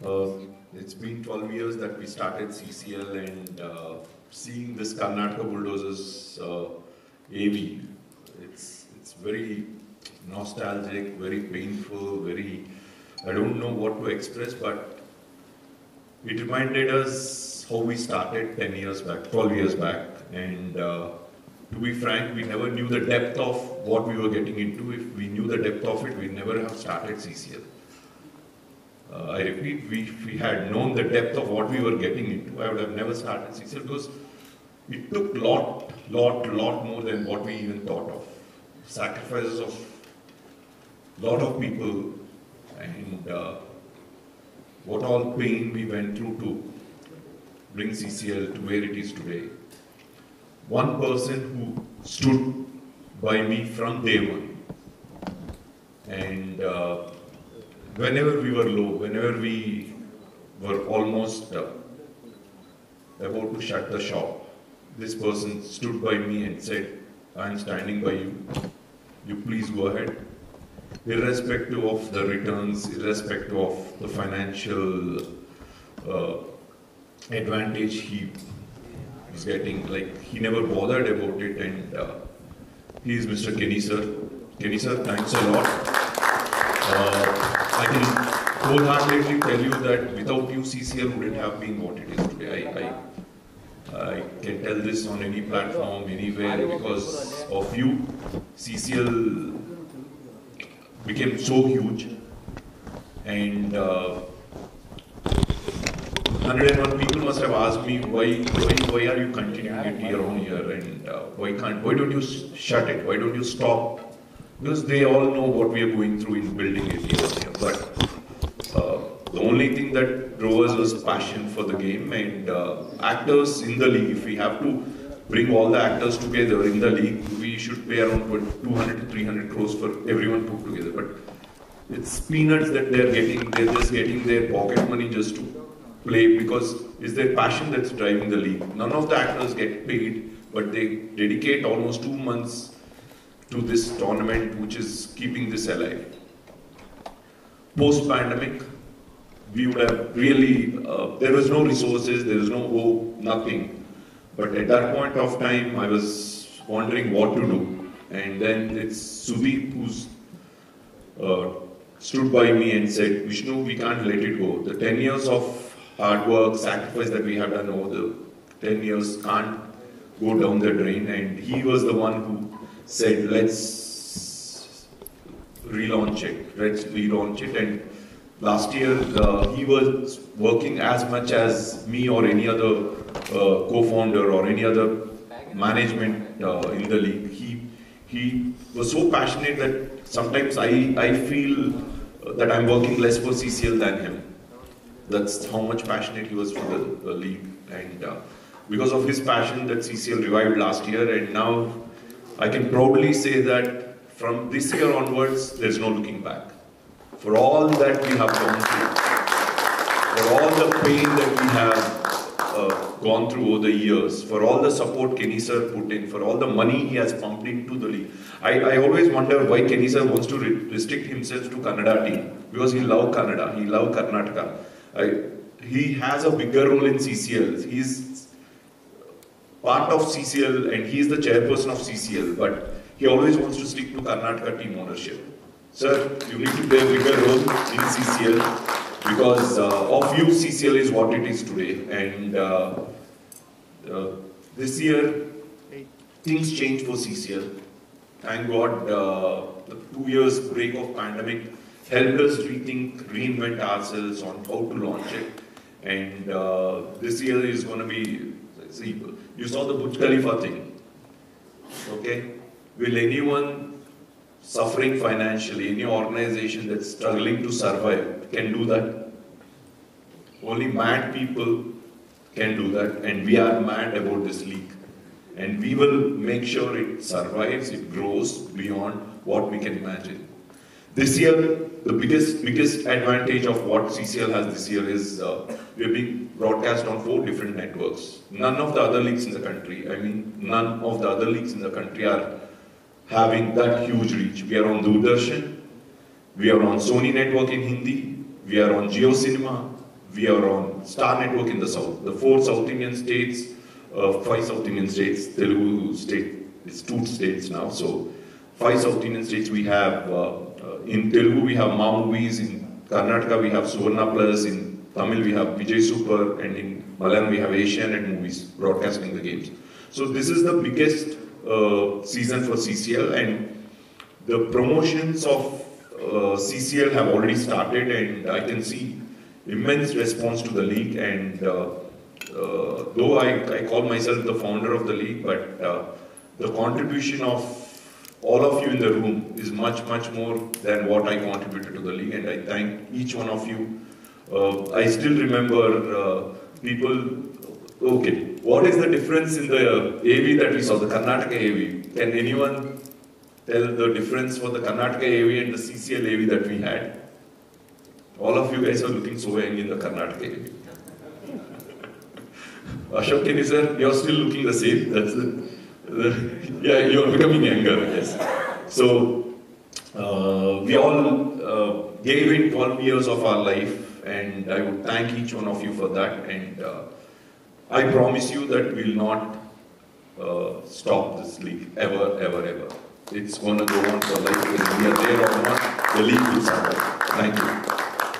Uh, it's been 12 years that we started CCL, and seeing this Karnataka Bulldozers AV, it's very nostalgic, very painful, very, I don't know what to express, but it reminded us how we started 10 years back, 12 years back, and to be frank, we never knew the depth of what we were getting into. If we knew the depth of it, we never have started CCL. I repeat, if we had known the depth of what we were getting into, I would have never started CCL, because it took lot more than what we even thought of. Sacrifices of lot of people, and what all pain we went through to bring CCL to where it is today. One person who stood by me from day one, and whenever we were low, whenever we were almost about to shut the shop, this person stood by me and said, "I am standing by you. You please go ahead." Irrespective of the returns, irrespective of the financial advantage he was getting, like, he never bothered about it, and he is Mr. Kenny sir. Kenny sir, thanks a lot. I can wholeheartedly tell you that without you, CCL wouldn't have been what it is today. I can tell this on any platform, anywhere, because of you, CCL became so huge, and 101 people must have asked me, why are you continuing it year on year, and why don't you shut it, why don't you stop? Because they all know what we are going through in building it year on year. But the only thing that drove us was passion for the game, and actors in the league. If we have to bring all the actors together in the league, we should pay around 200 to 300 crores for everyone put together. But it's peanuts that they're getting. They're just getting their pocket money just to play, because it's their passion that's driving the league. None of the actors get paid, but they dedicate almost 2 months to this tournament, which is keeping this alive. Post-pandemic, we would have really, there was no resources, there was no hope, nothing. But at that point of time, I was wondering what to do. And then it's Sudeep who's stood by me and said, "Vishnu, we can't let it go. The 10 years of hard work, sacrifice that we have done over the 10 years can't go down the drain." And he was the one who said, "Let's relaunch it." And last year, he was working as much as me or any other co-founder or any other management in the league. He was so passionate that sometimes I feel that I'm working less for CCL than him. That's how much passionate he was for the league. And because of his passion, that CCL revived last year, and now I can proudly say that from this year onwards, there's no looking back. For all that we have gone through, for all the pain that we have gone through over the years, for all the support Kenny sir put in, for all the money he has pumped into the league. I always wonder why Kenny sir wants to restrict himself to Kannada team, because he loves Kannada, he loves Karnataka. He has a bigger role in CCL. He's part of CCL and he's the chairperson of CCL, but he always wants to stick to Karnataka team ownership. Sir, you need to play a bigger role in CCL, because of you, CCL is what it is today. And this year, things changed for CCL. Thank God, the 2 years break of pandemic helped us rethink, reinvent ourselves on how to launch it. And this year is going to be, see, you saw the Burj Khalifa thing, okay? Will anyone suffering financially, any organization that's struggling to survive can do that? Only mad people can do that, and we are mad about this league. And we will make sure it survives, it grows beyond what we can imagine. This year, the biggest advantage of what CCL has this year is we're being broadcast on 4 different networks. None of the other leagues in the country, none of the other leagues in the country are having that huge reach. We are on Doordarshan, we are on Sony Network in Hindi, we are on Jio Cinema, we are on Star Network in the south. The 4 South Indian states, 5 South Indian states, Telugu state is 2 states now. So 5 South Indian states we have. In Telugu we have Ma Movies. In Karnataka we have Suvarna Plus. In Tamil we have Vijay Super, and in Malayalam we have Asianet Movies broadcasting the games. So this is the biggest season for CCL, and the promotions of CCL have already started, and I can see immense response to the league. And though I call myself the founder of the league, but the contribution of all of you in the room is much more than what I contributed to the league, and I thank each one of you. I still remember people. Okay, what is the difference in the AV that we saw, the Karnataka AV? Can anyone tell the difference for the Karnataka AV and the CCL AV that we had? All of you guys are looking so young in the Karnataka AV. Ashok Kini sir, you're still looking the same. That's yeah, you're becoming younger, yes. So, we all gave in 12 years of our life, and I would thank each one of you for that. And I promise you that we'll not stop this league ever. It's going to go on for life. Whether we are there or not, the league will survive. Thank you.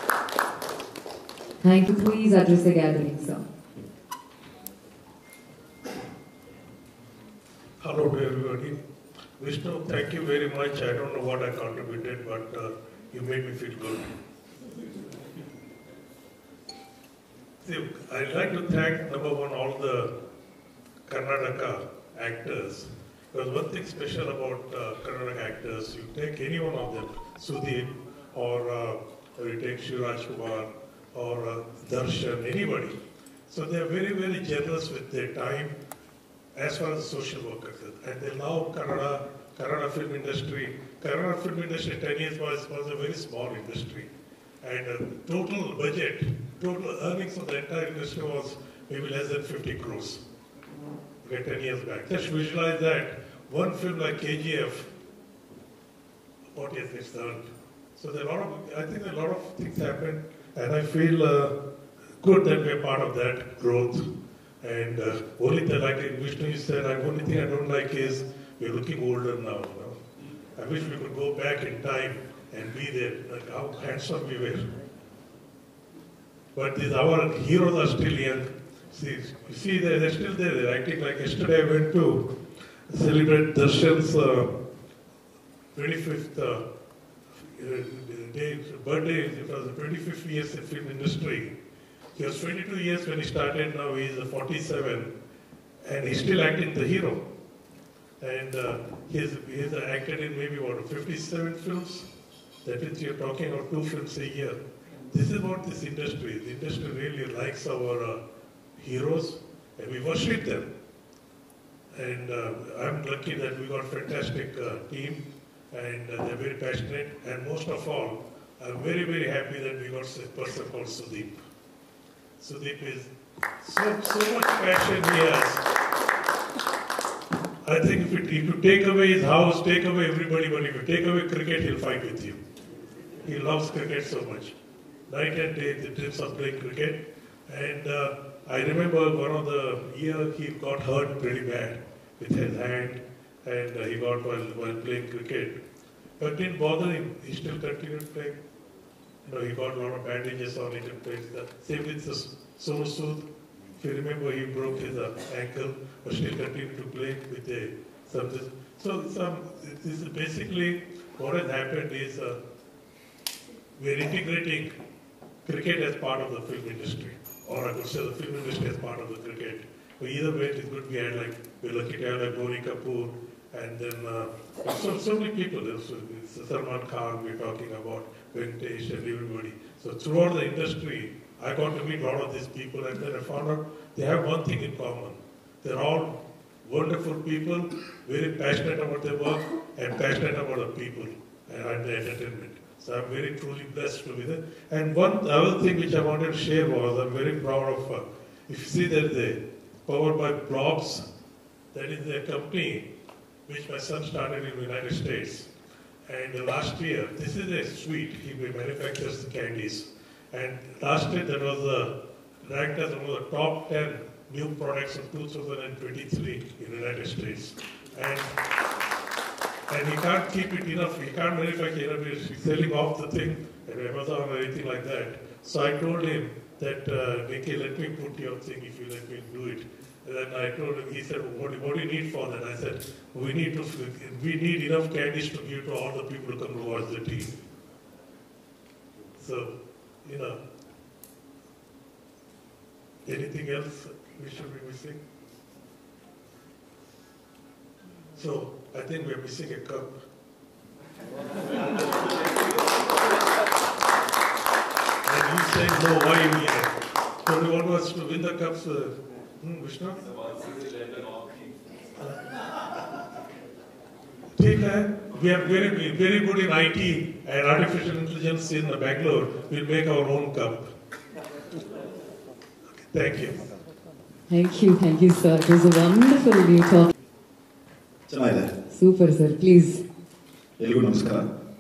Thank you. Please address the gathering, sir. Hello to everybody. Vishnu, thank you very much. I don't know what I contributed, but you made me feel good. See, I'd like to thank, number one, all the Karnataka actors. Because one thing special about Karnataka actors, you take any one of them, Sudeep, or you take Shivraj Kumar, or Darshan, anybody. So they are very generous with their time as far as social work is concerned. And they love Kannada film industry. Kannada film industry 10 years was a very small industry. And total budget, total earnings of the entire industry was maybe less than 50 crores. Okay, 10 years back. Just visualize that. One film like KGF, what has it's done? So there are I think a lot of things happen, and I feel good that we're part of that growth. And only thing, like Vishnu said, the only thing I don't like is we're looking older now. You know? I wish we could go back in time and be there, like how handsome we were. But our heroes are still young. See, they're still there. They're acting like yesterday I went to celebrate Darshan's 25th birthday. It was the 25th years in film industry. He was 22 years when he started, now he is 47, and he's still acting the hero. And he's acted in maybe, 57 films? That means you're talking about 2 films a year. This is what this industry is. The industry really likes our heroes, and we worship them. And I'm lucky that we got a fantastic team, and they're very passionate. And most of all, I'm very happy that we got a person called Sudeep. Sudeep is so much passion he has. I think if you take away his house, take away everybody, but if you take away cricket, he'll fight with you. He loves cricket so much. Night and day, the dreams of playing cricket. And I remember one of the year he got hurt pretty bad with his hand, and he got while playing cricket. But it didn't bother him. He still continued playing. You know, he got a lot of bandages on it and played. Same with Sonu Sood. If you remember, he broke his ankle, but still continued to play with something. So this is basically what has happened is we're integrating cricket as part of the film industry, or I could say the film industry as part of the cricket. But either way, it is good. We had we're lucky to have Boney Kapoor, and then so many people. Salman Khan, we're talking about Venkatesh and everybody. So throughout the industry, I got to meet a lot of these people, and then I found out they have one thing in common. They're all wonderful people, very passionate about their work, and passionate about the people and the entertainment. So I'm very truly blessed to be there. And one other thing which I wanted to share was I'm very proud of, if you see that they powered by Blobs, that is a company which my son started in the United States. And last year, this is a sweet, he manufactures the candies. And last year that was ranked as one of the top 10 new products of 2023 in the United States. And he can't keep it enough, he can't manufacture enough, he's selling off the thing at Amazon or anything like that. So I told him that, Nicky, let me put your thing if you let me do it. And then I told him, he said, what do you need for that? I said, we need enough candies to give to all the people who come to watch the team. So, you know, anything else we should be missing? So, I think we're missing a cup. And you said, no, why we have? So we want us to win the cups, Vishnu? Take that. We are very good in IT and artificial intelligence in Bangalore. We'll make our own cup. Thank you. Thank you, sir. It was a wonderful new talk. ಚೆನ್ನಾಗಿದೆ. Super, sir. Please. ಎಲ್ರಿಗೂ ನಮಸ್ಕಾರ.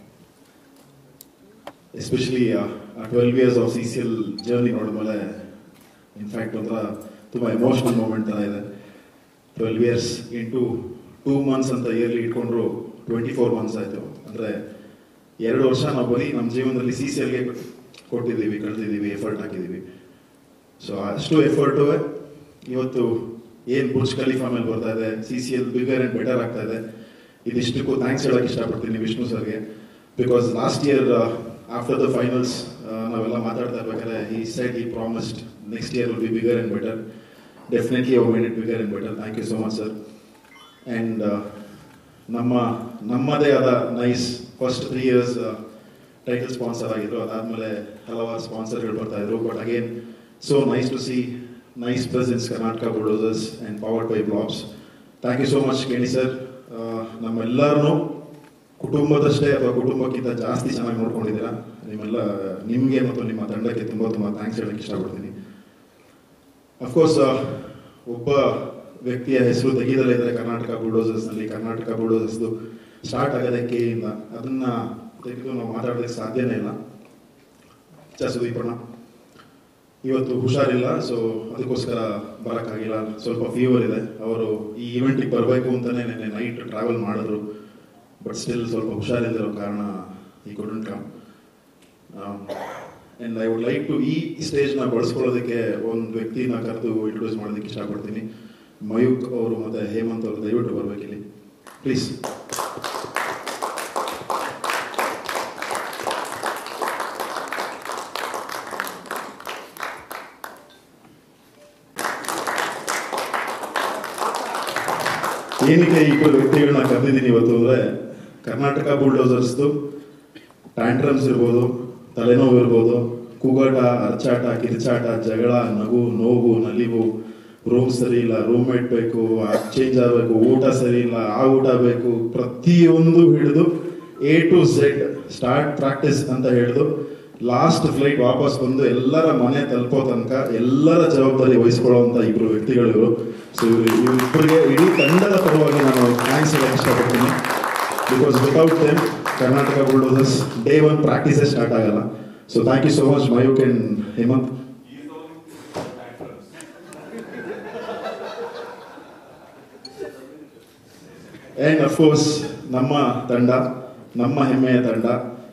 Especially 12 years of CCL journey ನೋಡಿದ್ಮೇಲೆ in fact ಒಂಥರ ತುಂಬ emotional moment ಥರ ಇದೆ. 12 years into 2 months ಅಂತ yearly ಇಟ್ಕೊಂಡ್ರು 24 months ಆಯಿತು. ಅಂದರೆ 2 ವರ್ಷ ನಾವು ಬರೀ ನಮ್ಮ ಜೀವನದಲ್ಲಿ CCLಗೆ ಕೊಟ್ಟಿದ್ದೀವಿ, ಕಳೆದಿದ್ದೀವಿ, ಎಫರ್ಟ್ ಹಾಕಿದ್ದೀವಿ. ಸೊ ಅಷ್ಟು ಎಫರ್ಟು ಇವತ್ತು ಏನು ಬುರ್ಜ್ ಖಲೀಫಾ ಮೇಲೆ ಬರ್ತಾ ಇದೆ, CCL ಬಿಗರ್ ಆ್ಯಂಡ್ ಬೆಟರ್ ಆಗ್ತಾ ಇದೆ. ಇದಿಷ್ಟಕ್ಕೂ ಥ್ಯಾಂಕ್ಸ್ ಹೇಳೋಕ್ಕೆ ಇಷ್ಟಪಡ್ತೀನಿ ವಿಷ್ಣು ಸರ್ಗೆ. Because last year after the finals ನಾವೆಲ್ಲ ಮಾತಾಡ್ತಾ ಇರ್ಬೇಕಾದ್ರೆ he said he promised next year will be bigger and better. Definitely you made it bigger and better. Thank you so much sir. And ನಮ್ಮದೇ ಆದ nice first 3 years title sponsor ಆಗಿದ್ರು. ಅದಾದಮೇಲೆ ಹಲವಾರು ಸ್ಪಾನ್ಸರ್ಗಳು ಬರ್ತಾಯಿದ್ರು. But again so nice to see nice presence Karnataka Bulldozers and powered by Blobs. Thank you so much Kenny sir. ನಮ್ಮೆಲ್ಲರನ್ನು ಕುಟುಂಬದಷ್ಟೇ ಅಥವಾ ಕುಟುಂಬಕ್ಕಿಂತ ಜಾಸ್ತಿ ಚೆನ್ನಾಗಿ ನೋಡ್ಕೊಂಡಿದ್ದೀರಾ. ನಿಮಗೆ ಮತ್ತು ನಿಮ್ಮ ತಂಡಕ್ಕೆ ತುಂಬ ಥ್ಯಾಂಕ್ಸ್ ಹೇಳೋಕ್ಕೆ ಇಷ್ಟಪಡ್ತೀನಿ. ಅಫ್ಕೋರ್ಸ್ ಒಬ್ಬ ವ್ಯಕ್ತಿಯ ಹೆಸರು ತೆಗೆದಲ್ಲೇ ಇದ್ದಾರೆ ಕರ್ನಾಟಕ ಬುಲ್ಡೋಸರ್ಸ್ನಲ್ಲಿ. ಕರ್ನಾಟಕ ಬುಲ್ಡೋಸರ್ಸ್ದು ಸ್ಟಾರ್ಟ್ ಆಗೋದಕ್ಕೆ ಅದನ್ನು ತೆಗೆದು ನಾವು ಮಾತಾಡೋದಕ್ಕೆ ಸಾಧ್ಯನೇ ಇಲ್ಲ. ಸುದೀಪಣ್ಣ ಇವತ್ತು ಹುಷಾರಿಲ್ಲ, ಸೊ ಅದಕ್ಕೋಸ್ಕರ ಬರೋಕ್ಕಾಗಿಲ್ಲ. ಸ್ವಲ್ಪ ಫೀವರ್ ಇದೆ. ಅವರು ಈ ಇವೆಂಟಿಗೆ ಬರಬೇಕು ಅಂತಲೇ ನೆನ್ನೆ ನೈಟ್ ಟ್ರಾವೆಲ್ ಮಾಡಿದ್ರು. ಬಟ್ ಸ್ಟಿಲ್ ಸ್ವಲ್ಪ ಹುಷಾರಿಲ್ಲದಿರೋ ಕಾರಣ he couldn't come. And I would like to ಈ ಸ್ಟೇಜ್ನ ಬಳಸ್ಕೊಳ್ಳೋದಕ್ಕೆ ಒಂದು ವ್ಯಕ್ತಿನ ಕರೆದು ಇಂಟ್ರೊಡ್ಯೂಸ್ ಮಾಡೋದಕ್ಕೆ ಇಷ್ಟಪಡ್ತೀನಿ. ಮಯೂಕ್ ಅವರು ಮತ್ತು ಹೇಮಂತ್ ಅವರು ದಯವಿಟ್ಟು ಬರಬೇಕಿಲ್ಲಿ ಪ್ಲೀಸ್. ಏನಕ್ಕೆ ಇಬ್ಬರು ವ್ಯಕ್ತಿಗಳನ್ನ ಕರೆದಿದ್ದೀನಿ ಇವತ್ತು ಅಂದರೆ, ಕರ್ನಾಟಕ ಬುಲ್ಡೋಸರ್ಸ್ದು ಟ್ಯಾಂಟ್ರಮ್ಸ್ ಇರ್ಬೋದು, ತಲೆನೋವು ಇರ್ಬೋದು, ಕೂಗಾಟ, ಅರ್ಚಾಟ, ಕಿರ್ಚಾಟ, ಜಗಳ, ನಗು, ನೋವು, ನಲಿವು, ರೂಮ್ ಸರಿ ಇಲ್ಲ, ರೂಮ್ಮೇಟ್ ಬೇಕು, ಚೇಂಜ್ ಆಗಬೇಕು, ಊಟ ಸರಿ ಇಲ್ಲ, ಆ ಊಟ ಬೇಕು, ಪ್ರತಿಯೊಂದು ಹಿಡಿದು A to Z start practice ಅಂತ ಹಿಡಿದು ಲಾಸ್ಟ್ ಫ್ಲೈಟ್ ವಾಪಸ್ ಬಂದು ಎಲ್ಲರ ಮನೆ ತಲುಪೋ ತನಕ ಎಲ್ಲರ ಜವಾಬ್ದಾರಿ ವಹಿಸ್ಕೊಳ್ಳುವಂಥ ಇಬ್ಬರು ವ್ಯಕ್ತಿಗಳು. ಸೊ ಇವರಿಬ್ಬರಿಗೆ ಇಡೀ ತಂಡದ ಪರವಾಗಿ ನಾನು ಥ್ಯಾಂಕ್ಸ್ ಹೇಳಕ್ಕೆ ಇಷ್ಟಪಡ್ತೀನಿ. Because without them Karnataka bulldozers day 1 ಪ್ರಾಕ್ಟೀಸೇ ಸ್ಟಾರ್ಟ್ ಆಗಲ್ಲ. So thank you so much Mayuk and Hemant. And of course ನಮ್ಮ ತಂಡ, ನಮ್ಮ ಹೆಮ್ಮೆಯ ತಂಡ.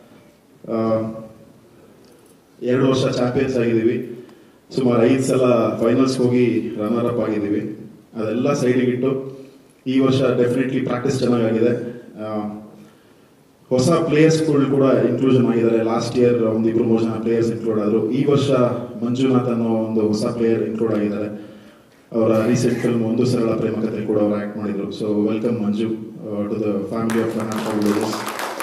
2 ವರ್ಷ ಚಾಂಪಿಯನ್ಸ್ ಆಗಿದ್ದೀವಿ. ಸುಮಾರು 5 ಸಲ ಫೈನಲ್ಸ್ ಹೋಗಿ ರನ್ನರ್ ಅಪ್ ಆಗಿದ್ದೀವಿ. ಅದೆಲ್ಲ ಸೈಡಿಗಿಟ್ಟು ಈ ವರ್ಷ ಡೆಫಿನೆಟ್ಲಿ ಪ್ರಾಕ್ಟೀಸ್ ಚೆನ್ನಾಗಾಗಿದೆ. ಹೊಸ ಪ್ಲೇಯರ್ಸ್ಗಳು ಕೂಡ ಇನ್ಕ್ಲೂಷನ್ ಆಗಿದ್ದಾರೆ. ಲಾಸ್ಟ್ ಇಯರ್ ಒಂದಿಬ್ಬರು 3 ಜನ ಪ್ಲೇಯರ್ಸ್ ಇನ್ಕ್ಲೂಡ್ ಆದರು. ಈ ವರ್ಷ ಮಂಜುನಾಥ್ ಅನ್ನೋ ಒಂದು ಹೊಸ ಪ್ಲೇಯರ್ ಇನ್ಕ್ಲೂಡ್ ಆಗಿದ್ದಾರೆ. ಅವರ ರೀಸೆಂಟ್ ಫಿಲ್ಮ್ ಒಂದು ಸರಳ ಪ್ರೇಮ ಕಥೆ ಕೂಡ ಅವರು ಆ್ಯಕ್ಟ್ ಮಾಡಿದರು. So welcome Manju to the family of Karnataka bulldozers.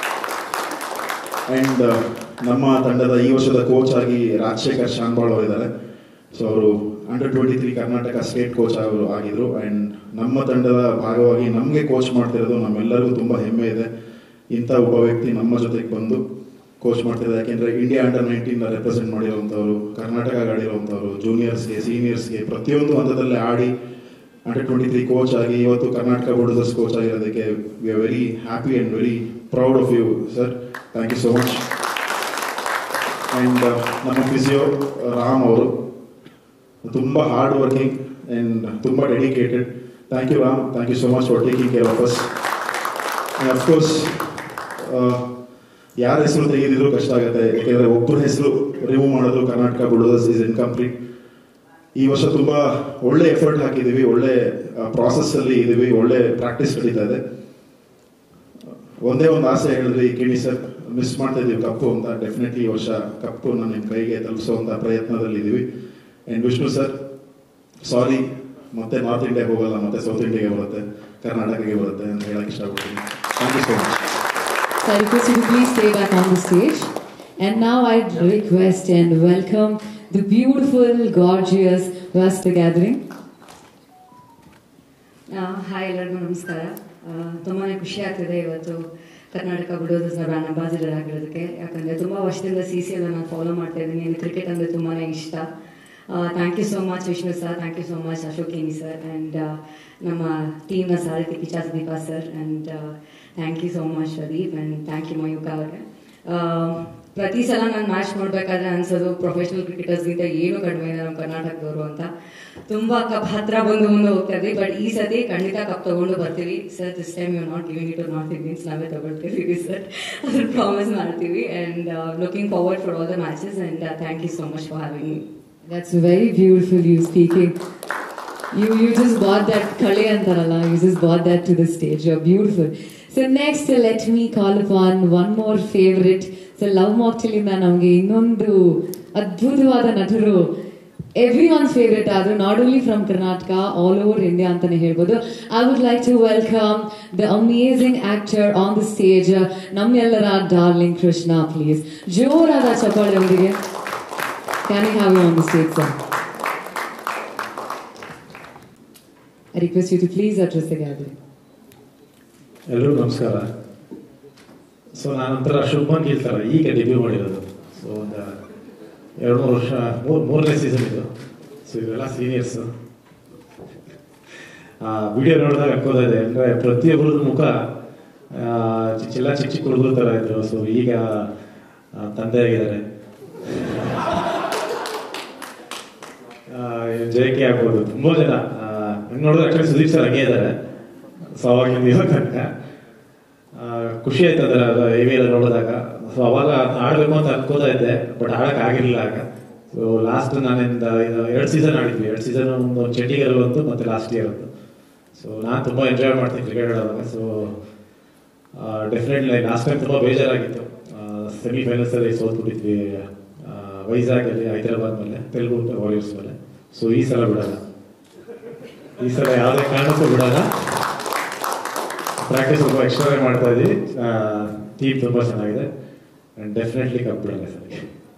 And ನಮ್ಮ ತಂಡದ ಈ ವರ್ಷದ ಕೋಚ್ ಆಗಿ ರಾಜಶೇಖರ್ ಶಾನ್ಬಾಳ್ ಅವರಿದ್ದಾರೆ. ಸೊ ಅವರು ಅಂಡರ್ 23 ಕರ್ನಾಟಕ ಸ್ಟೇಟ್ ಕೋಚ್ ಅವರು ಆಗಿದ್ರು. ಆ್ಯಂಡ್ ನಮ್ಮ ತಂಡದ ಭಾಗವಾಗಿ ನಮಗೆ ಕೋಚ್ ಮಾಡ್ತಿರೋದು ನಮ್ಮೆಲ್ಲರಿಗೂ ತುಂಬ ಹೆಮ್ಮೆ ಇದೆ. ಇಂಥ ಒಬ್ಬ ವ್ಯಕ್ತಿ ನಮ್ಮ ಜೊತೆಗೆ ಬಂದು ಕೋಚ್ ಮಾಡ್ತಿದ್ದಾರೆ. ಯಾಕೆಂದರೆ ಇಂಡಿಯಾ ಅಂಡರ್ 19 ರೆಪ್ರೆಸೆಂಟ್ ಮಾಡಿರೋವಂಥವ್ರು, ಕರ್ನಾಟಕ ಆಡಿರೋವಂಥವ್ರು, ಜೂನಿಯರ್ಸ್ಗೆ, ಸೀನಿಯರ್ಸ್ಗೆ ಪ್ರತಿಯೊಂದು ಹಂತದಲ್ಲೇ ಆಡಿ ಅಂಡರ್ 23 ಕೋಚ್ ಆಗಿ ಇವತ್ತು ಕರ್ನಾಟಕ ಬುಲ್ಡೋಸರ್ಸ್ ಕೋಚ್ ಆಗಿರೋದಕ್ಕೆ we are very happy and very proud of you sir. Thank you so much. And ನಮ್ಮ ಫಿಸಿಯೋ ರಾಮ್ ಅವರು ತುಂಬ ಹಾರ್ಡ್ ವರ್ಕಿಂಗ್ ಆ್ಯಂಡ್ ತುಂಬ dedicated. Thank you Ram, thank you so much for taking care of us. And of course ಯಾರ ಹೆಸರು ತೆಗೆದಿದ್ರು ಕಷ್ಟ ಆಗುತ್ತೆ, ಯಾಕೆಂದರೆ ಒಬ್ಬರ ಹೆಸರು ರಿಮೂವ್ ಮಾಡೋದು ಕರ್ನಾಟಕ ಬುಲ್ಡೋಸರ್ಸ್ ಈಸ್ ಇನ್ಕಂಪ್ಲೀಟ್. ಈ ವರ್ಷ ತುಂಬ ಒಳ್ಳೆ ಎಫರ್ಟ್ ಹಾಕಿದ್ದೀವಿ, ಒಳ್ಳೆ ಪ್ರಾಸೆಸ್ಸಲ್ಲಿ ಇದ್ದೀವಿ, ಒಳ್ಳೆ ಪ್ರಾಕ್ಟೀಸ್ ನಡೀತಾ ಇದೆ. ಒಂದೇ ಒಂದು ಆಸೆ ಹೇಳಿದ್ರಿ ಕಿಣಿ ಸರ್, ಮಿಸ್ ಮಾಡ್ತಾ ಇದ್ದೀವಿ ಕಪ್ಪು ಅಂತ. ಡೆಫಿನೆಟ್ಲಿ ಈ ವರ್ಷ ಕಪ್ಪನ್ನು ನಿಮ್ಮ ಕೈಗೆ ತಲುಪಿಸುವಂಥ ಪ್ರಯತ್ನದಲ್ಲಿದ್ದೀವಿ. ಆ್ಯಂಡ್ ವಿಷ್ಣು ಸರ್, ಸಾರಿ, ಮತ್ತೆ ನಾರ್ತ್ ಇಂಡಿಯಾಗೆ ಹೋಗಲ್ಲ, ಮತ್ತೆ ಸೌತ್ ಇಂಡಿಯಾಗೆ ಬರುತ್ತೆ, ಕರ್ನಾಟಕಕ್ಕೆ ಬರುತ್ತೆ ಅಂತ ಹೇಳಕ್ಕೆ ಇಷ್ಟಪಡ್ತೀನಿ. Thank you so much. So I request you to please stay back on the stage. And now I'd request and welcome the beautiful, gorgeous Vasta Gathering. Hi, ಎಲ್ಲರಿಗೂ ನಮಸ್ಕಾರ. ತುಂಬಾ ಖುಷಿ ಆಗ್ತಿದೆ ಇವತ್ತು ಕರ್ನಾಟಕ ಬುಲ್ಡೋಸರ್ಸ್ನ ಬ್ರ್ಯಾಂಡ್ ಅಂಬಾಸಿಡರ್ ಆಗಿರೋದಕ್ಕೆ. ಯಾಕಂದರೆ ತುಂಬ ವರ್ಷದಿಂದ CCL ನಾನು ಫಾಲೋ ಮಾಡ್ತಾ ಇದ್ದೀನಿ. ನನಗೆ ಕ್ರಿಕೆಟ್ ಅಂದರೆ ತುಂಬಾ ಇಷ್ಟ. Thank you so much Vishnu sir, thank you so much Ashok Keni sir, and ನಮ್ಮ ಟೀಮ್ನ ಸಾರಥಿ ಕಿಚಾಸ್ ದೀಪಾ sir, and thank you so much Pradeep, and thank you Mayuka ಅವ್ರಿಗೆ. ಪ್ರತಿ ಸಲ ನಾನು ಮ್ಯಾಚ್ ನೋಡಬೇಕಾದ್ರೆ ಅನ್ಸೋದು ಪ್ರೊಫೆಷನಲ್ ಕ್ರಿಕೆಟರ್ಸ್ಗಿಂತ ಏನು ಕಡಿಮೆ ಇದೆ ನಮ್ಮ ಕರ್ನಾಟಕದವರು ಅಂತ. ತುಂಬ ಕಪ್ ಹತ್ರ ಬಂದು ಹೋಗ್ತಾ ಇದ್ವಿ. ಬಟ್ ಈ ಸತಿ ಖಂಡಿತ ಕಪ್ ತಗೊಂಡು ಬರ್ತೀವಿ sir. This time you not giving it to north ಇಂಡಿಯನ್ಸ್, ನಾವೇ ತಗೊಳ್ತೀವಿ ಸರ್, ಅದ್ರ ಪ್ರಾಮಿಸ್ ಮಾಡ್ತೀವಿ. And looking forward for all the matches, and thank you so much for having me. That's very beautiful, you speaking. You just brought that kale antaralla, you just brought that to the stage. You're beautiful. So next, let me call upon one more favorite. So Love Mocktail ಇಂದ ನಮಗೆ ಇನ್ನೊಂದು ಅದ್ಭುತವಾದ ನಟರು, everyone's favorite ಆದ್ರು, not only from Karnataka, all over India ಅಂತಾನೆ ಹೇಳ್ಬೋದು. I would like to welcome the amazing actor on the stage, ನಮ್ಮೆಲ್ಲರ darling Krishna, please. ಜೋರಾದ ಚಪ್ಪಾಳೆಯೊಂದಿಗೆ can I have you on the stage, sir? I request you to please address the gathering. ಎಲ್ಲರಿಗೂ ನಮಸ್ಕಾರ. So ನಾನೊಂಥರ Shubman Gill ಥರ ಈಗ debut ಮಾಡಿರೋದು. So ಒಂದು 2-3 ವರ್ಷ, ಮೂರನೇ ಸೀಸನ್ ಇದು. ಸೊ ಇವೆಲ್ಲ ಸೀನಿಯರ್ಸು. ವಿಡಿಯೋ ನೋಡಿದಾಗ ಅನ್ಕೋತಾ ಇದೆ, ಅಂದರೆ ಪ್ರತಿಯೊಬ್ಬರದ್ದು ಮುಖ ಚಿಕ್ಕ ಚಿಕ್ಕ ಹುಡುಗರ ಥರ ಇದ್ರು. ಸೊ ಈಗ ತಂದೆ ಆಗಿದ್ದಾರೆ. JK ಆಗ್ಬೋದು, ತುಂಬ ಜನ ಹಂಗೆ ನೋಡಿದ್ರೆ ಆ್ಯಕ್ಚುಲಿ ಸುದೀಪ್ ಸರ್ ಹಂಗೆ ಇದ್ದಾರೆ. ಸೊ ಅವಾಗಿಂದ ಇವಾಗ ತನಕ ಖುಷಿ ಆಯ್ತದ AV ಎಲ್ಲ ನೋಡಿದಾಗ. ಸೊ ಅವಾಗ ಆಡಬೇಕು ಅಂತ ಅನ್ಕೋತಾ ಇದ್ದೆ, ಬಟ್ ಆಡಕ್ಕೆ ಆಗಿರಲಿಲ್ಲ ಆಗ. ಸೊ ಲಾಸ್ಟ್ ನಾನಿಂದ 2 ಸೀಸನ್ ಆಡಿದ್ವಿ. 2 ಸೀಸನ್, ಒಂದು ಚಂಡೀಗಢ ಬಂತು ಮತ್ತು ಲಾಸ್ಟ್ ಇಯರ್ ಬಂತು. ಸೊ ನಾನು ತುಂಬ ಎಂಜಾಯ್ ಮಾಡ್ತೀನಿ ಕ್ರಿಕೆಟ್ ಆಡುವಾಗ. ಸೊ ಡೆಫಿನೆಟ್ಲಿ ಲಾಸ್ಟ್ ಟೈಮ್ ತುಂಬ ಬೇಜಾರಾಗಿತ್ತು. ಸೆಮಿಫೈನಲ್ಸಲ್ಲಿ ಸೋತ್ಬಿಟ್ಟಿದ್ವಿ ವೈಜಾಗಲ್ಲಿ, ಹೈದರಾಬಾದ್ ಮೇಲೆ, ತೆಲುಗು ವಾರಿಯರ್ಸ್ ಮೇಲೆ. ಸೊ ಈ ಸಲ ಬಿಡಲ್ಲ, ಈ ಸಲ ಯಾವುದೇ ಕಾರಣಕ್ಕೂ ಬಿಡಲ್ಲ. ಪ್ರಾಕ್ಟೀಸ್ ತುಂಬ ಎಕ್ಸ್ಟ್ರಾ ಮಾಡ್ತಾ ಇದ್ದೀವಿ. ಟೀಮ್ ತುಂಬ ಚೆನ್ನಾಗಿದೆ ಆ್ಯಂಡ್ ಡೆಫಿನೆಟ್ಲಿ ಕಪ್ ಬಿಡಲ್ಲ sir.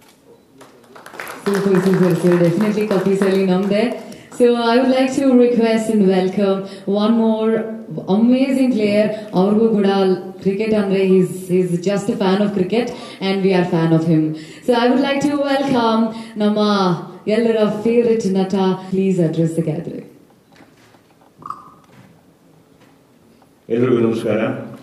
Super. So definitely cup is early namde. So I would like to request and welcome one more amazing player. Aurgu kuda cricket andre, he's just a fan of cricket and we are fan of him. So I would like to welcome nama ಎಲ್ಲರ favorite nata. Please address the gathering. ಎಲ್ರಿಗೂ ನಮಸ್ಕಾರ.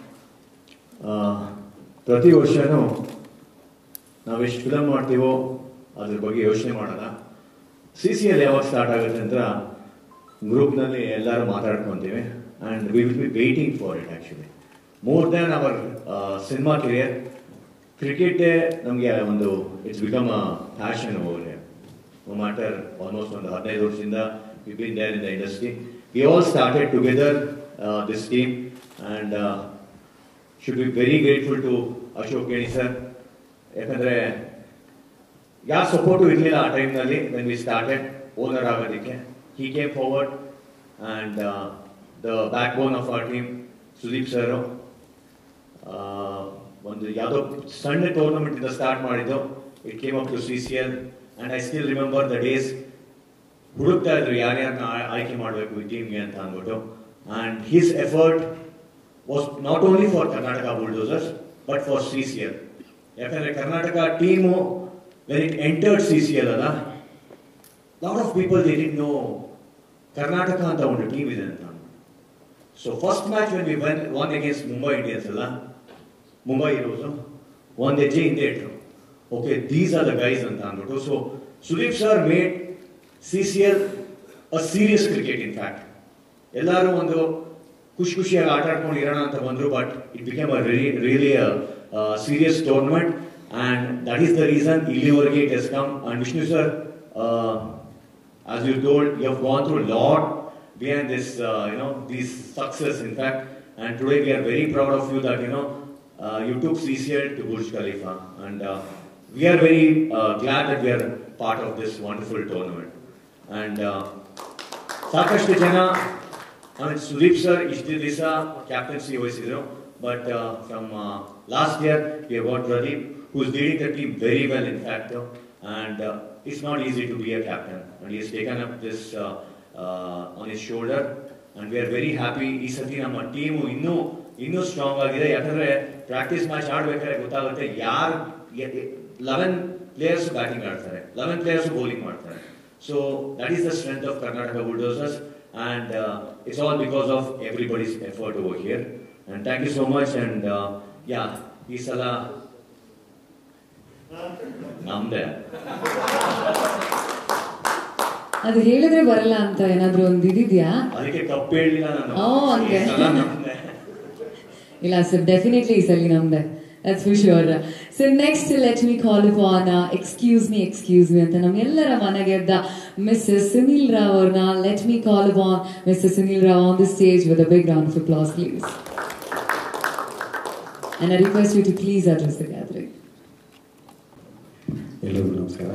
ಪ್ರತಿ ವರ್ಷನೂ ನಾವೆಷ್ಟು film ಮಾಡ್ತೀವೋ ಅದ್ರ ಬಗ್ಗೆ ಯೋಚನೆ ಮಾಡೋಣ. CCL ಯಾವಾಗ ಸ್ಟಾರ್ಟ್ ಆಗುತ್ತೆ ಅಂತ ಗ್ರೂಪ್ನಲ್ಲಿ ಎಲ್ಲರೂ ಮಾತಾಡ್ಕೊತೀವಿ. And we will be waiting for it. Actually more than our cinema career, ಕ್ರಿಕೆಟೇ ನಮಗೆ ಒಂದು it's become a passion over here. No matter, almost ಒಂದು 15 ವರ್ಷದಿಂದ we been there in the industry. We all started together this team and should be very grateful to Ashok Keni sir. ಯಾಕಂದರೆ ಯಾವ support ಇರಲಿಲ್ಲ ಆ ಟೈಮ್ನಲ್ಲಿ ವೆನ್ ವಿ ಸ್ಟಾರ್ಟೆಡ್ ಓನರ್ ಆಗೋದಕ್ಕೆ. He came forward and the back bone of our team Sudeep sir. ಒಂದು ಯಾವುದೋ ಸಣ್ಣ ಟೂರ್ನಮೆಂಟಿಂದ ಸ್ಟಾರ್ಟ್ ಮಾಡಿದ್ದು, it came up to CCL and I still remember the days. ಹುಡುಕ್ತಾ ಇದ್ರು ಯಾರ್ಯಾರನ್ನ ಆಯ್ಕೆ ಮಾಡಬೇಕು ಈ ಟೀಮ್ಗೆ ಅಂತ ಅಂದ್ಬಿಟ್ಟು. And his effort was not only for Karnataka bulldozers but for CCL. ಯಾಕಂದರೆ Karnataka team when it entered CCL, lot of people they didn't know Karnataka anta ಒಂದು ಟೀಮ್ ಇದೆ ಅಂತ. So first match when we won against Mumbai Indians, Mumbai Heroes, ಒಂದು ಹೆಜ್ಜೆ ಹಿಂದೆ ಇಟ್ಟರು. okay, these are the guys anta anbiಟ್ಟು. So Sudeep sir made CCL a serious cricket. In fact, ಎಲ್ಲರೂ ಒಂದು ಖುಷಿಯಾಗಿ ಆಟ ಆಡ್ಕೊಂಡು ಇರೋಣ ಅಂತ ಬಂದ್ರು, but it became a really a serious tournament, and that is the reason ಇಲ್ಲಿವರೆಗೆ it has come. And Vishnu sir, as you told, you have gone through a lot behind this, this success, in fact, and today we are very proud of you that you took CCL to Burj Khalifa, and we are very glad that we are part of this wonderful tournament. And ಸಾಕಷ್ಟು ಜನ Sudeep sir ಇಷ್ಟು ದಿವಸ captaincy ವಹಿಸಿದ್ರು, but from last year we have got Pradeep, who is leading the team very well, in fact, and it's not easy to be a captain, and he has taken up this on his shoulder, and we are very happy. ಈ ಸತಿ ನಮ್ಮ team ಇನ್ನೂ strong ಆಗಿದೆ, ಯಾಕಂದ್ರೆ practice match ಆಡ್ಬೇಕಾದ್ರೆ ಗೊತ್ತಾಗುತ್ತೆ ಯಾರು 11 players batting ಆಡ್ತಾರೆ, 11 players bowling ಮಾಡ್ತಾರೆ. So that is the strength of Karnataka Bulldozers, and it's all because of everybody's effort over here. And thank you so much. And ಈ ಸಲ ನಮ್ದೆ ಅದು ಹೇಳಿದ್ರೆ ಬರಲ್ಲ ಅಂತ ಏನಾದ್ರು ಒಂದು ಇದಿದ್ಯಾ? ಅದಕ್ಕೆ ತಪ್ಪು ಹೇಳಿಲ್ಲ ನಾನು. ಹಂಗೆ ಇಲ್ಲ ಸರ್, ಡೆಫಿನೆಟ್ಲಿ ಈ ಸಲ ನಮ್ದೆ, that's for sure. So next let me call upon excuse me ಅಂತ ನಮ್ಮೆಲ್ಲರ ಮನಗೆದ್ದ Mr. Sunil Rao ಅವ್ರನ್ನ let me call upon Mr. Sunil Rao on the stage with a big round of applause, please. And I request you to please address the gathering. ಎಲ್ಲರಿಗೂ ನಮಸ್ಕಾರ.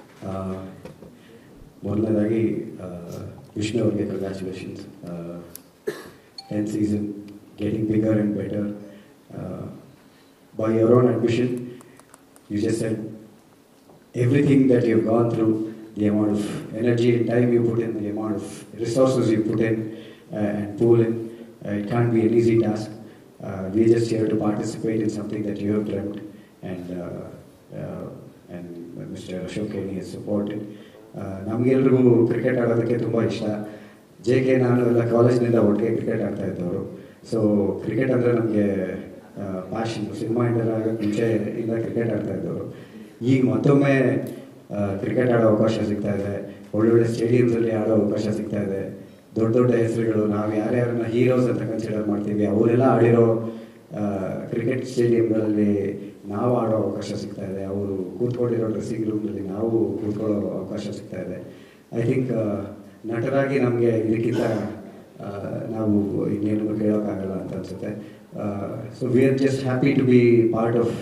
ಮೊದಲನೇದಾಗಿ ವಿಷ್ಣು ಅವರಿಗೆ congratulations. 10th season, getting bigger and better. By your own ambition, you just said everything that you've gone through, the amount of energy and time you put in, the amount of resources you put in and pull in, it can't be an easy task. We're just here to participate in something that you have dreamt, and Mr. Ashok Keni has supported. ನಮಗೆಲ್ರಿಗೂ cricket ಆಡೋದಕ್ಕೆ ತುಂಬ ಇಷ್ಟ. JK ನಾನು ಎಲ್ಲ ಕಾಲೇಜ್ನಿಂದ ಒಟ್ಟಿಗೆ cricket ಆಡ್ತಾ ಇದ್ದವರು. So cricket ಅಂದರೆ ನಮಗೆ ಪ್ಯಾಷನ್. ಸಿನಿಮಾ ಇಂಡರ್ ಆಗೋಕ್ಕೆ ಮುಂಚೆ ಇಂದ ಕ್ರಿಕೆಟ್ ಆಡ್ತಾ ಇದ್ದವರು. ಈಗ ಮತ್ತೊಮ್ಮೆ ಕ್ರಿಕೆಟ್ ಆಡೋ ಅವಕಾಶ ಸಿಗ್ತಾ ಇದೆ, ಒಳ್ಳೊಳ್ಳೆ ಸ್ಟೇಡಿಯಮ್ಸಲ್ಲಿ ಆಡೋ ಅವಕಾಶ ಸಿಗ್ತಾ ಇದೆ. ದೊಡ್ಡ ದೊಡ್ಡ ಹೆಸರುಗಳು, ನಾವು ಯಾರ್ಯಾರನ್ನ ಹೀರೋಸ್ ಅಂತ ಕನ್ಸಿಡರ್ ಮಾಡ್ತೀವಿ, ಅವರೆಲ್ಲ ಆಡಿರೋ ಕ್ರಿಕೆಟ್ ಸ್ಟೇಡಿಯಂಗಳಲ್ಲಿ ನಾವು ಆಡೋ ಅವಕಾಶ ಸಿಗ್ತಾ ಇದೆ. ಅವರು ಕೂತ್ಕೊಂಡಿರೋ ಡ್ರೆಸ್ಸಿಂಗ್ ರೂಮ್ನಲ್ಲಿ ನಾವು ಕೂತ್ಕೊಳ್ಳೋ ಅವಕಾಶ ಸಿಗ್ತಾ ಇದೆ. ಐ ಥಿಂಕ್ ನಟರಾಗಿ ನಮಗೆ ಇದಕ್ಕಿಂತ ನಾವು ಇನ್ನೇನು ಕೇಳೋಕ್ಕಾಗಲ್ಲ ಅಂತ ಅನಿಸುತ್ತೆ. So we are just happy to be part of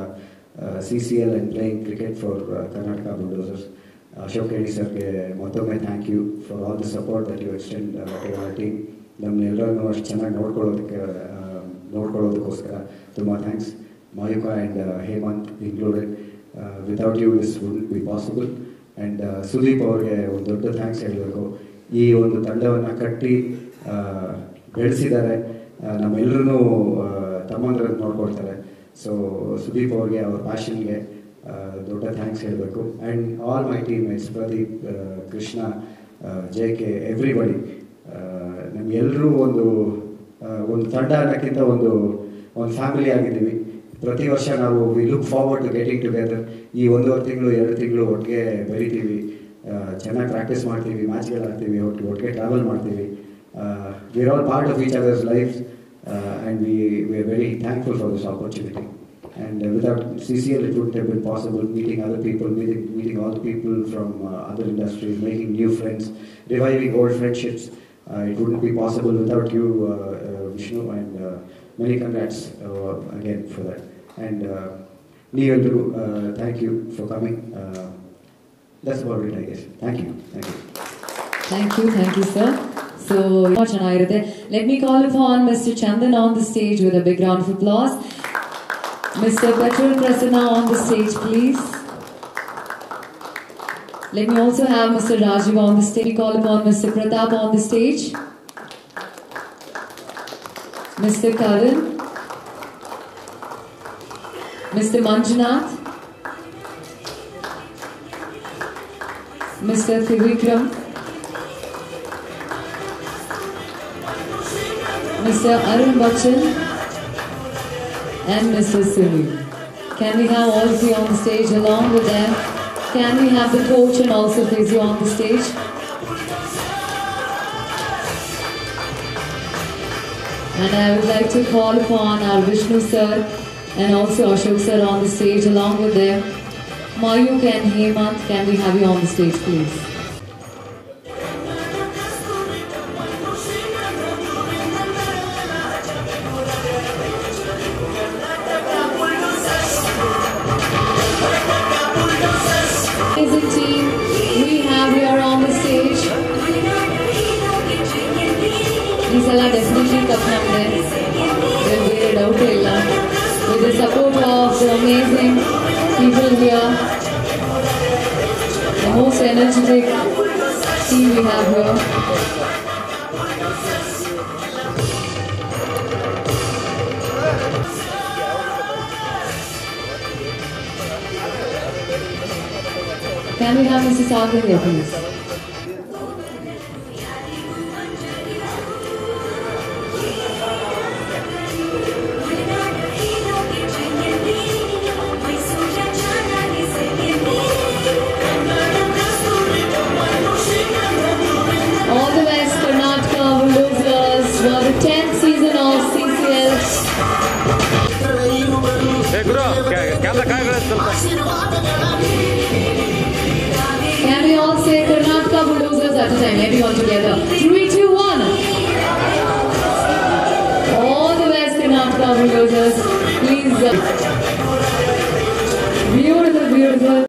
CCL and playing cricket for Karnataka Bulldozers. Ashok Keni ಸರ್ಗೆ ಮತ್ತೊಮ್ಮೆ thank you for all the support that you extend to our team. ನಮ್ಮನ್ನೆಲ್ಲರನ್ನೂ ಅಷ್ಟು ಚೆನ್ನಾಗಿ ನೋಡ್ಕೊಳ್ಳೋದಕ್ಕೋಸ್ಕರ ತುಂಬ thanks. Mayuka and Hemant included. Without you this wouldn't be possible. And Sudeep ಅವ್ರಿಗೆ ಒಂದು ದೊಡ್ಡ ಥ್ಯಾಂಕ್ಸ್ ಹೇಳಬೇಕು. ಈ ಒಂದು ತಂಡವನ್ನು ಕಟ್ಟಿ ಬೆಳೆಸಿದ್ದಾರೆ, ನಮ್ಮೆಲ್ಲರೂ ತಮ್ಮಂದ್ರನ್ನು ನೋಡ್ಕೊಳ್ತಾರೆ. ಸೊ ಸುದೀಪ್ ಅವ್ರಿಗೆ, ಅವ್ರ ಪ್ಯಾಷನ್ಗೆ ದೊಡ್ಡ ಥ್ಯಾಂಕ್ಸ್ ಹೇಳಬೇಕು. And all my team mates, Pradeep, Krishna, JK, everybody. ನಮಗೆಲ್ಲರೂ ಒಂದು ತಂಡ ಅನ್ನೋಕ್ಕಿಂತ ಒಂದು ಫ್ಯಾಮಿಲಿ ಆಗಿದ್ದೀವಿ. ಪ್ರತಿ ವರ್ಷ ನಾವು we look forward to getting together. ಈ 1.5 ತಿಂಗಳು 2 ತಿಂಗಳು ಒಟ್ಟಿಗೆ ಬೆರಿತೀವಿ, ಚೆನ್ನಾಗಿ ಪ್ರಾಕ್ಟೀಸ್ ಮಾಡ್ತೀವಿ, ಮ್ಯಾಚ್ಗಳು ಆಡ್ತೀವಿ, ಒಟ್ಟಿಗೆ ಟ್ರಾವೆಲ್ ಮಾಡ್ತೀವಿ. We are all part of each other's life, and we are very thankful for this opportunity. And without CCL, it wouldn't have been possible. Meeting other people, meeting all the people from other industries, making new friends, reviving old friendships. It wouldn't be possible without you, Vishnu, and many congrats again for that. And Neevelru, thank you for coming. That's about it, I guess. Thank you. Thank you, sir. So, let me call upon Mr. Chandan on the stage with a big round of applause. Mr. Petrol Prasanna on the stage, please. Let me also have Mr. Rajiv on the stage. Call upon Mr. Pratap on the stage. Mr. Karan. Mr. Manjunath. Mr. Trivikram. Mr. Arun Bachchan. And Mr. Sunil. Can we have all of you on the stage along with them? Can we have the coach and also physio on the stage? And I would like to call upon our Vishnu sir and also Ashok sir on the stage along with them. Mayuk and Hemant, can we have you on the stage please? Amazing team we have here on the stage. These are definitely cup number. They'll get it out with the support of the amazing people here, the most energetic team we have here. Can we have Mr. Sagar here, please? All the best, Karnataka Bulldozers for the 10th season of CCL. Can we all say Karnataka Bulldozers at a time? Everyone together. 3, 2, 1. All the best, Karnataka Bulldozers. Please. Beautiful, beautiful.